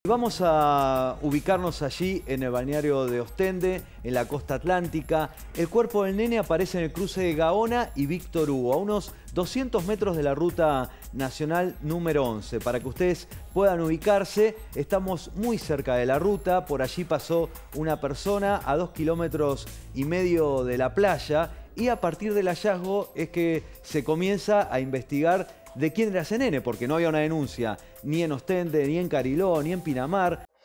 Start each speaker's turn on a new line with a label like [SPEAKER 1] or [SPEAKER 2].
[SPEAKER 1] Vamos a ubicarnos allí en el balneario de Ostende, en la costa atlántica. El cuerpo del nene aparece en el cruce de Gaona y Víctor Hugo, a unos 200 metros de la ruta nacional número 11. Para que ustedes puedan ubicarse, estamos muy cerca de la ruta. Por allí pasó una persona a 2,5 kilómetros de la playa. Y a partir del hallazgo es que se comienza a investigar de quién era ese nene, porque no había una denuncia ni en Ostende, ni en Cariló, ni en Pinamar.